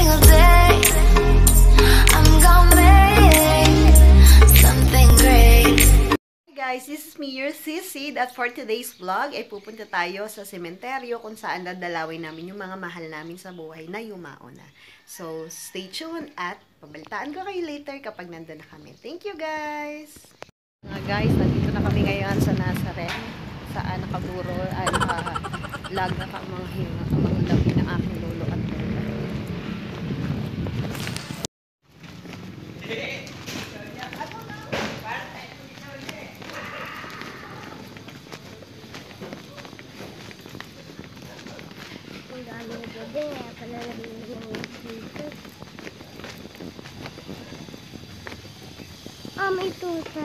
single day. I'm gonna make something great. Guys, this is me, your sissy, that for today's vlog ay pupunta tayo sa sementeryo kung saan dadalawin namin yung mga mahal namin sa buhay na yumao na. So, stay tuned at pabalitaan ko kayo later kapag nandun na kami. Thank you, guys! Mga guys, nandito na kami ngayon sa Nazareth, saan nakaburo ay nakalag na mga labi ng aking lolo at lola. May tuta.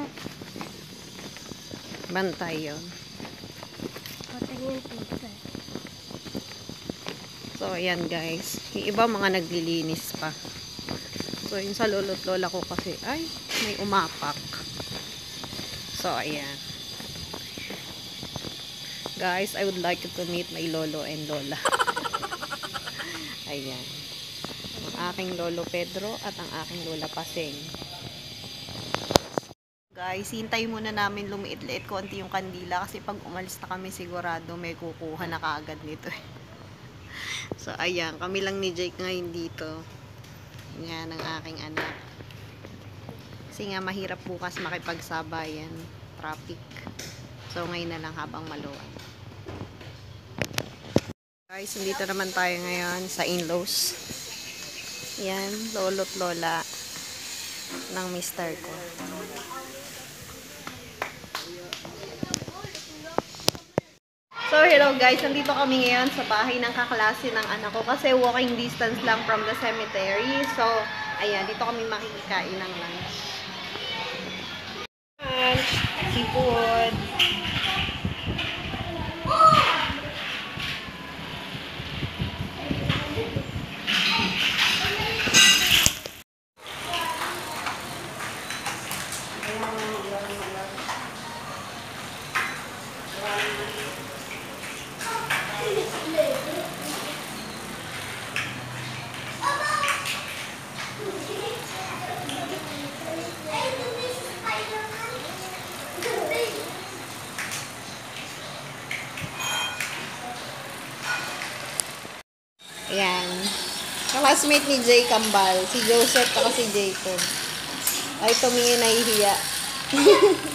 Bantay yun. Patay yung tuta. So, ayan guys. Yung iba mga naglilinis pa. So, yun sa lolo't lola ko kasi, ay, may umapak. So, ayan. Guys, I would like you to meet my lolo and lola. Ayan. Ang aking lolo Pedro at ang aking lola Paseng. Guys, hintay muna namin lumiit-liit konti yung kandila kasi pag umalis na kami sigurado may kukuha na kaagad nito. So, ayan. Kami lang ni Jake ngayon dito. Yan ang aking anak. Kasi nga mahirap bukas makipagsabayan. Traffic. So, ngayon na lang habang maluwag. Guys, dito naman tayo ngayon sa in-laws. Yan, lolo't lola ng mister ko. So, hello guys. Nandito kami ngayon sa bahay ng kaklase ng anak ko kasi walking distance lang from the cemetery. So, ayan. Dito kami makikikain ng lunch. Seafood. Ayan. Classmate ni Jay Kambal. Si Joseph at si Jacob. Ay, tumingin nahihiya.